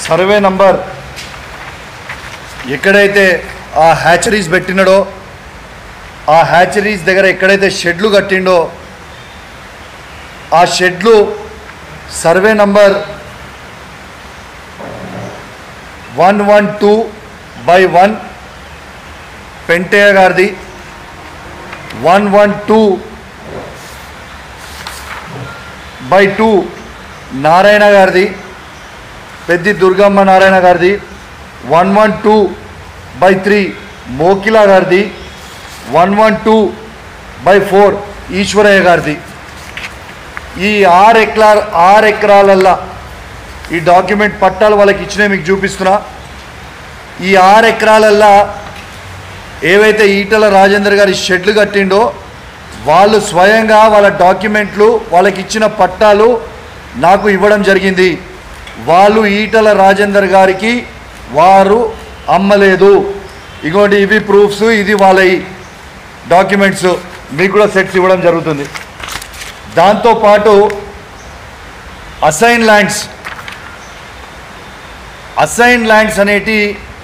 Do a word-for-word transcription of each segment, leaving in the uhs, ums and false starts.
Survey number ఎక్కడైతే ఆ hatcheries పెట్టినడో ఆ హ్యాచరీస్ దగ్గర ఎక్కడైతే షెడ్లు కట్టిండో ఆ షెడ్లు survey number one one two by one Pentayya గారిది, one one two by two Narayana గారిది, పెద్ది దుర్గమ్మ నారాయణ గారిది, one one two by three Mokila గారిది, one one two by four Eshwarayya గారిది. ఈ ఆరు ఎకరా ఆరు ఎకరాలల్లా ఈ డాక్యుమెంట్ పట్టాలు వాళ్ళకి ఇచ్చినా మీకు చూపిస్తున్నా. ఈ ఆరు ఎకరాలల్లా ఏవైతే ఈటల రాజేందర్ గారి షెడ్లు కట్టిండో వాళ్ళు స్వయంగా వాళ్ళ డాక్యుమెంట్లు వాళ్ళకి ఇచ్చిన పట్టాలు నాకు ఇవ్వడం జరిగింది. వాళ్ళు ఈటల రాజేందర్ గారికి వారు అమ్మలేదు. ఇగోండి ఇవి ప్రూఫ్స్, ఇది వాళ్ళ డాక్యుమెంట్స్ మీకు కూడా సెట్స్ ఇవ్వడం జరుగుతుంది. దాంతోపాటు అసైన్ ల్యాండ్స్ అసైన్ ల్యాండ్స్ అనేటి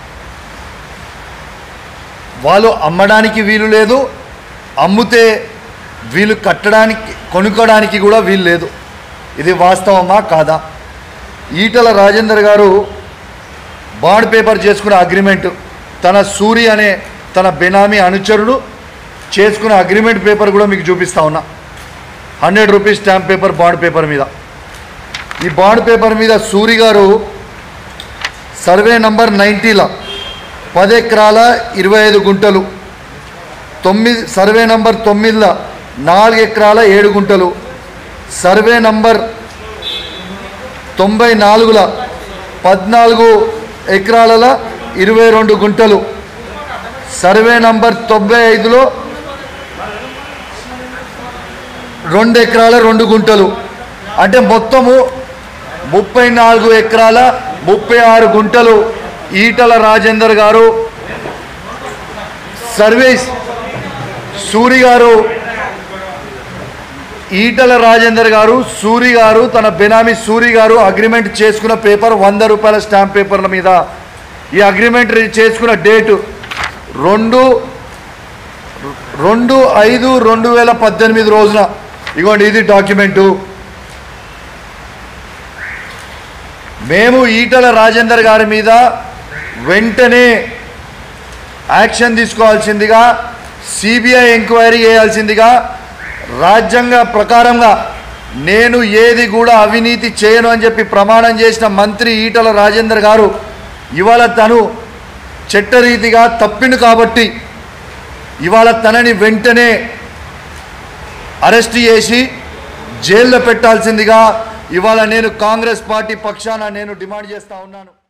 వాళ్ళు అమ్మడానికి వీలు లేదు, అమ్ముతే వీళ్ళు కట్టడానికి కొనుక్కోవడానికి కూడా వీలు లేదు. ఇది వాస్తవమా కాదా? ఈటల రాజేందర్ గారు బాండ్ పేపర్ చేసుకున్న అగ్రిమెంట్ తన సూరి అనే తన బెనామీ అనుచరుడు చేసుకున్న అగ్రిమెంట్ పేపర్ కూడా మీకు చూపిస్తా ఉన్నా. Hundred rupees stamp paper bond paper మీద. ఈ బాండ్ పేపర్ మీద సూరి గారు సర్వే నంబర్ నైంటీల పది ఎకరాల ఇరవై ఐదు గుంటలు, తొమ్మిది సర్వే నంబర్ తొమ్మిదిల నాలుగు ఎకరాల ఏడు గుంటలు, సర్వే నంబర్ తొంభై నాలుగుల పద్నాలుగు ఎకరాల ఇరవై రెండు గుంటలు, సర్వే నంబర్ తొంభై ఐదులో రెండు ఎకరాల రెండు గుంటలు, అంటే మొత్తము ముప్పై నాలుగు ఎకరాల ముప్పై ఆరు గుంటలు ఈటల రాజేందర్ గారు సర్వీస్ సూరి గారు ఈటల రాజేందర్ గారు సూరి గారు తన బెనామీ సూరి గారు అగ్రిమెంట్ చేసుకున్న పేపర్ వంద రూపాయల స్టాంప్ పేపర్ల మీద. ఈ అగ్రిమెంట్ చేసుకున్న డేటు రెండు రెండు ఐదు రెండు వేల పద్దెనిమిది రోజున. ఇగోండి ఇది డాక్యుమెంటు. మేము ఈటల రాజేందర్ గారి మీద వెంటనే యాక్షన్ తీసుకోవాల్సిందిగా, సిబిఐ ఎంక్వైరీ చేయాల్సిందిగా, రాజ్యాంగ ప్రకారంగా నేను ఏది కూడా అవినీతి చేయను అని చెప్పి ప్రమాణం చేసిన మంత్రి ఈటల రాజేందర్ గారు ఇవాళ తను చట్టరీతిగా తప్పిండు కాబట్టి ఇవాళ తనని వెంటనే అరెస్ట్ చేసి జైల్లో పెట్టాల్సిందిగా ఇవాళ నేను కాంగ్రెస్ పార్టీ పక్షాన నేను డిమాండ్ చేస్తూ ఉన్నాను.